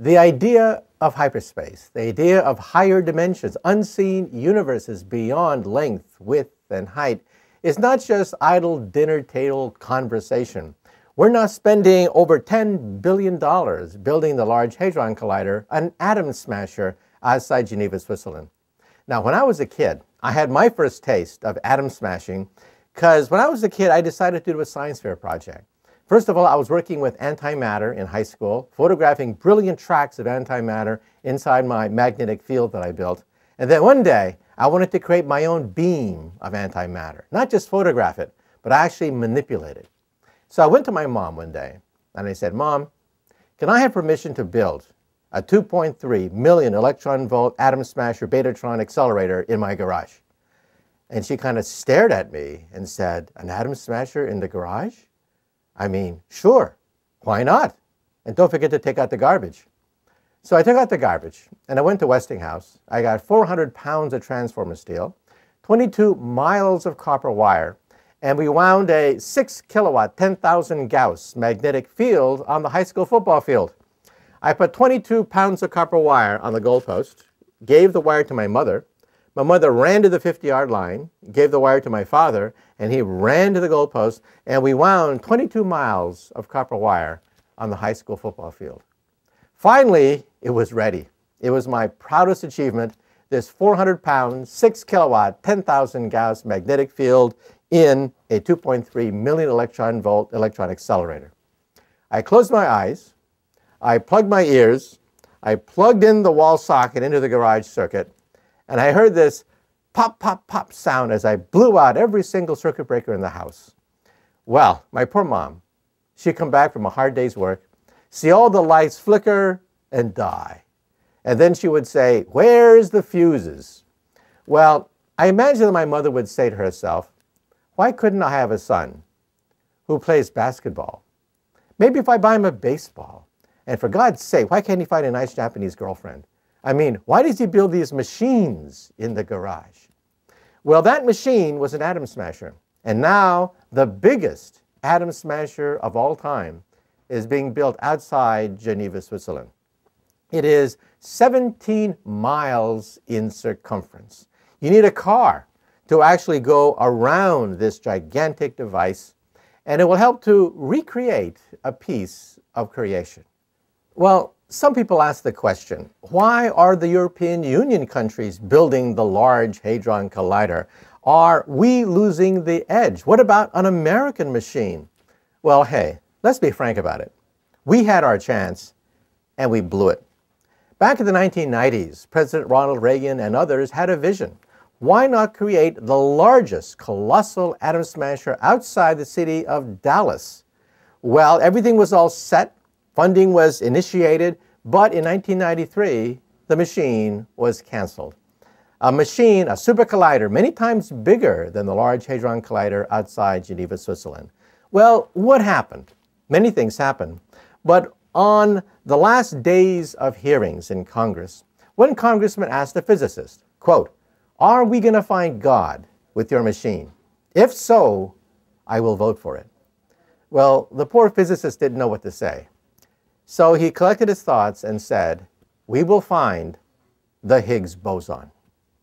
The idea of hyperspace, the idea of higher dimensions, unseen universes beyond length, width, and height, is not just idle dinner table conversation. We're now spending over $10 billion building the Large Hadron Collider, an atom smasher outside Geneva, Switzerland. Now, when I was a kid, I had my first taste of atom smashing because when I was a kid, I decided to do a science fair project. First of all, I was working with antimatter in high school, photographing brilliant tracks of antimatter inside my magnetic field that I built. And then one day, I wanted to create my own beam of antimatter. Not just photograph it, but actually manipulate it. So I went to my mom one day, and I said, "Mom, can I have permission to build a 2.3 million electron volt atom smasher betatron accelerator in my garage?" And she kind of stared at me and said, "An atom smasher in the garage? I mean, sure, why not? And don't forget to take out the garbage." So I took out the garbage, and I went to Westinghouse. I got 400 pounds of transformer steel, 22 miles of copper wire, and we wound a 6 kilowatt, 10,000 Gauss magnetic field on the high school football field. I put 22 pounds of copper wire on the goalpost, gave the wire to my mother. My mother ran to the 50-yard line, gave the wire to my father, and he ran to the goalpost, and we wound 22 miles of copper wire on the high school football field. Finally, it was ready. It was my proudest achievement, this 400-pound, 6 kilowatt, 10,000 Gauss magnetic field in a 2.3 million electron volt electron accelerator. I closed my eyes, I plugged my ears, I plugged in the wall socket into the garage circuit, and I heard this pop, pop, pop sound as I blew out every single circuit breaker in the house. Well, my poor mom, she'd come back from a hard day's work, see all the lights flicker and die. And then she would say, "Where's the fuses?" Well, I imagine that my mother would say to herself, "Why couldn't I have a son who plays basketball? Maybe if I buy him a baseball. And for God's sake, why can't he find a nice Japanese girlfriend? I mean, why does he build these machines in the garage?" Well, that machine was an atom smasher. And now the biggest atom smasher of all time is being built outside Geneva, Switzerland. It is 17 miles in circumference. You need a car to actually go around this gigantic device, and it will help to recreate a piece of creation. Well, some people ask the question, why are the European Union countries building the Large Hadron Collider? Are we losing the edge? What about an American machine? Well, hey, let's be frank about it. We had our chance, and we blew it. Back in the 1990s, President Ronald Reagan and others had a vision. Why not create the largest colossal atom smasher outside the city of Dallas? Well, everything was all set, funding was initiated, but in 1993, the machine was canceled. A machine, a supercollider, many times bigger than the Large Hadron Collider outside Geneva, Switzerland. Well, what happened? Many things happened. But on the last days of hearings in Congress, one congressman asked a physicist, quote, "Are we going to find God with your machine? If so, I will vote for it." Well, the poor physicist didn't know what to say. So he collected his thoughts and said, "We will find the Higgs boson."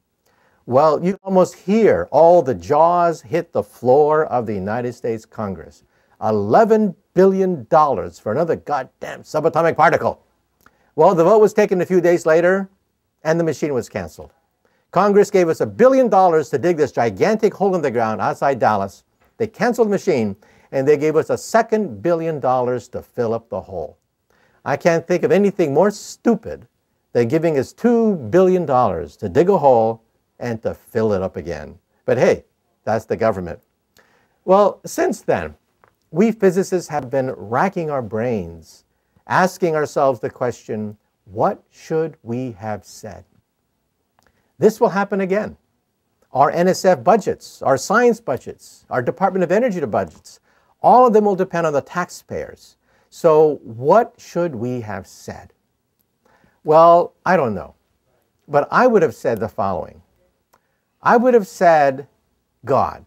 Well, you almost hear all the jaws hit the floor of the United States Congress. $11 billion for another goddamn subatomic particle. Well, the vote was taken a few days later, and the machine was canceled. Congress gave us $1 billion to dig this gigantic hole in the ground outside Dallas. They canceled the machine, and they gave us a second $1 billion to fill up the hole. I can't think of anything more stupid than giving us $2 billion to dig a hole and to fill it up again. But hey, that's the government. Well, since then, we physicists have been racking our brains, asking ourselves the question, what should we have said? This will happen again. Our NSF budgets, our science budgets, our Department of Energy budgets, all of them will depend on the taxpayers. So what should we have said? Well, I don't know. But I would have said the following. I would have said God,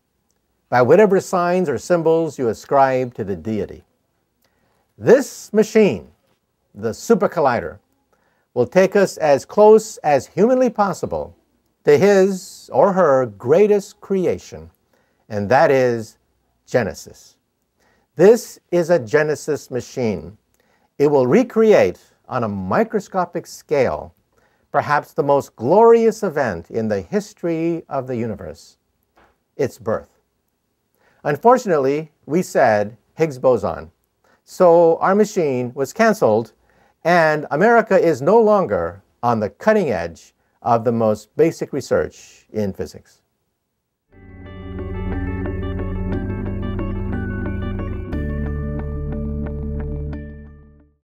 by whatever signs or symbols you ascribe to the deity. This machine the supercollider, will take us as close as humanly possible to his or her greatest creation, and that is Genesis. This is a Genesis machine. It will recreate on a microscopic scale perhaps the most glorious event in the history of the universe, its birth. Unfortunately, we said Higgs boson, so our machine was canceled, and America is no longer on the cutting edge of the most basic research in physics.